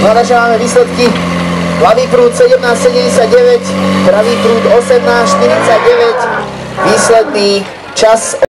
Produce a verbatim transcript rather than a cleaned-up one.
Mládaže, máme výsledky. Ľavý prúd sedemnásť sedemdesiatdeväť, pravý prúd osemnásť štyridsaťdeväť, výsledný čas